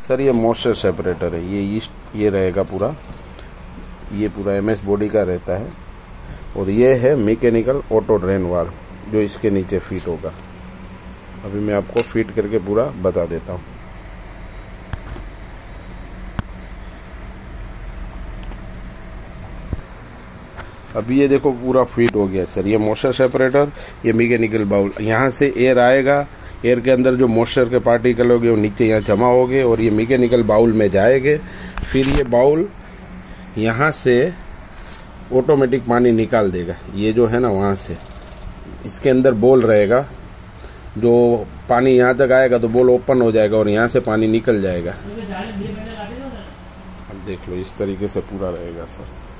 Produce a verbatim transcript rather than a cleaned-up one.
Sir ये moisture separator है, ये ईस्ट ये रहेगा पूरा, ये पूरा एम एस बॉडी का रहता है। और ये है मैकेनिकल ऑटो ड्रेन वाल्व जो इसके नीचे फिट होगा। अभी मैं आपको फिट करके पूरा बता देता हूँ। अभी ये देखो पूरा फिट हो गया सर। ये मॉइस्चर सेपरेटर, ये मैकेनिकल बाउल, यहाँ से एयर आएगा, एयर के अंदर जो मॉइस्चर के पार्टिकल होंगे वो नीचे यहाँ जमा होंगे और ये मैकेनिकल बाउल में जाएंगे। फिर ये बाउल यहाँ से ऑटोमेटिक पानी निकाल देगा। ये जो है ना वहाँ से इसके अंदर बॉल रहेगा, जो पानी यहाँ तक आएगा तो बॉल ओपन हो जाएगा और यहाँ से पानी निकल जाएगा। अब देख लो इस तरीके से पूरा रहेगा सर।